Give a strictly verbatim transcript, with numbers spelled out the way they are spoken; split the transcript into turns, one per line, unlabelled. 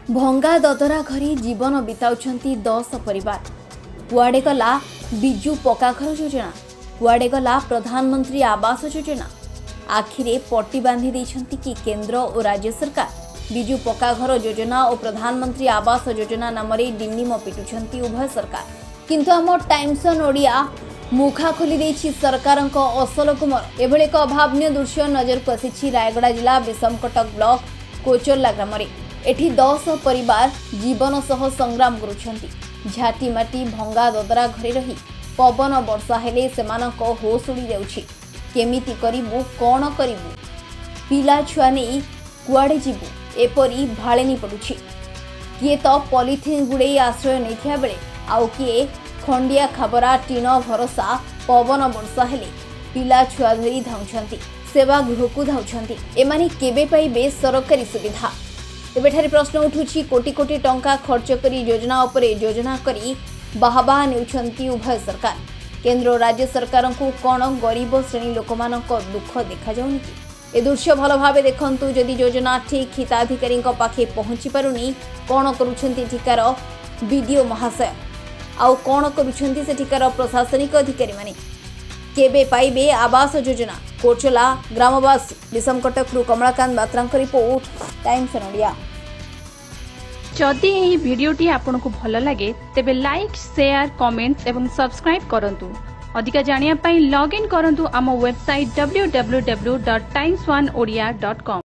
भंगा ददरा घरी जीवन बिताउछंती दस परिवार। कुआडे गला बिजू पक्काघर योजना, कुआडे गला प्रधानमंत्री आवास योजना। आखिरे पट्टी बांधी देइछंती कि केंद्र और राज्य सरकार बिजू पक्काघर योजना और प्रधानमंत्री आवास योजना नाम डिंडिम पिटुछंती उभय सरकार। किंतु आम टाइम्स ओडिया मुखा खोली देछि सरकारक असल कुमर। एभଳି एक अभावनीय दृश्य नजर को आसी रायगड़ा जिला विषमकटक ब्लॉक कोचरला ग्राम। एठी दस परिवार जीवन सह संग्राम करुछंती। झाटीमाटी भंगा ददरा घरे रही पवन वर्षा हेले सेमानक होश उड़ी जाउछि। केमिति करिबु कोन करिबु, पिला छुआ नहीं कुआडे जिबु एपरी भाळेनी पडुछि। किए तो पॉलिथिन गुड़े आश्रय नैथिया बेले आउ किए खंडिया खाबरा टीन भरोसा पवन वर्षा हेले पिला छुआ धरी धाउछंती, सेवा गृह को धाउछंती। एमाने केबे पाइबे सरकारी सुविधा? एबेठारे प्रश्न उठुछि। कोटी कोटी टंका खर्च करी योजना उपरे योजना करी बाहबाह नेउछंती उभय सरकार। केंद्र और राज्य सरकार को कौन गरीब श्रेणी लोक दुख देखा जाउनी कि? ए दृश्य भल भावे देखंतु। जदि योजना ठीक हिताधिकारी पाखे पहुंची पारुनी, कौन करुछंती ठिकार बीडीओ महाशय, आउ कौन करुछंती सेठिकार प्रशासनिक अधिकारी माने? केबे पाइबे आवास योजना? कोचला ग्रामवासी। विषमकटकरू कमलाकांत बात्रांक रिपोर्ट, टाइम्स इंडिया।
जदि एही भिडियोटी आपनकु भल लागे तेबे लाइक, शेयर, कमेंट्स एवं सब्सक्राइब करंतु। अधिक जानिया पई लॉग इन करंतु आम website W W W dot Times one Odia dot com.